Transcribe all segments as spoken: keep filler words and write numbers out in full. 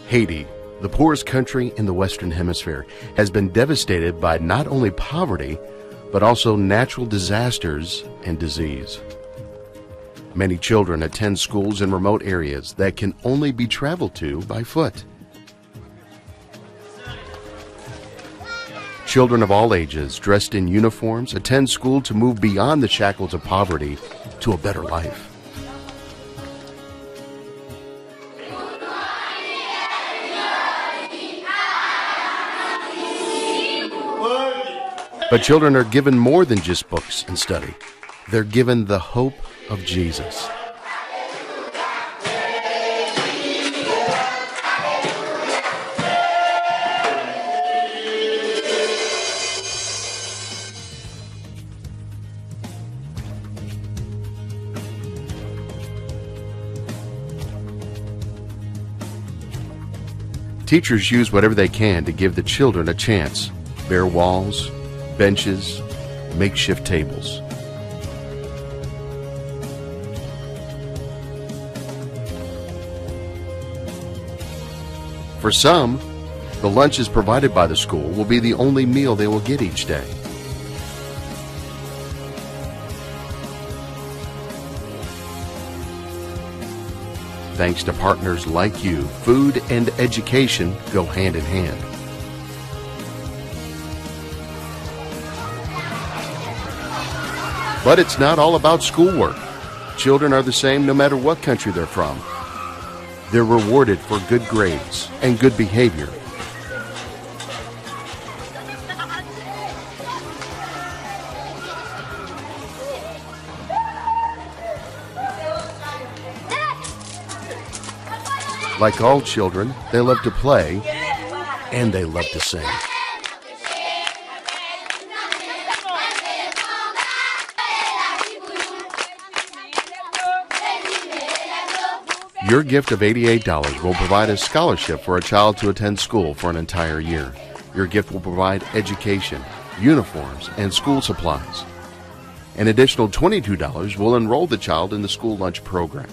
Haiti, the poorest country in the Western Hemisphere, has been devastated by not only poverty, but also natural disasters and disease. Many children attend schools in remote areas that can only be traveled to by foot. Children of all ages, dressed in uniforms, attend school to move beyond the shackles of poverty to a better life. But children are given more than just books and study. They're given the hope of Jesus. Teachers use whatever they can to give the children a chance. Bare walls, benches, makeshift tables. For some, the lunches provided by the school will be the only meal they will get each day. Thanks to partners like you, food and education go hand in hand. But it's not all about schoolwork. Children are the same no matter what country they're from. They're rewarded for good grades and good behavior. Like all children, they love to play and they love to sing. Your gift of eighty-eight dollars will provide a scholarship for a child to attend school for an entire year. Your gift will provide education, uniforms, and school supplies. An additional twenty-two dollars will enroll the child in the school lunch program.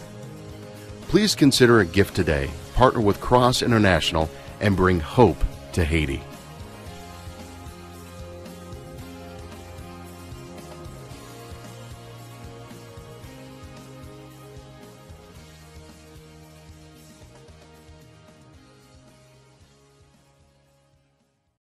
Please consider a gift today, partner with Cross International, and bring hope to Haiti.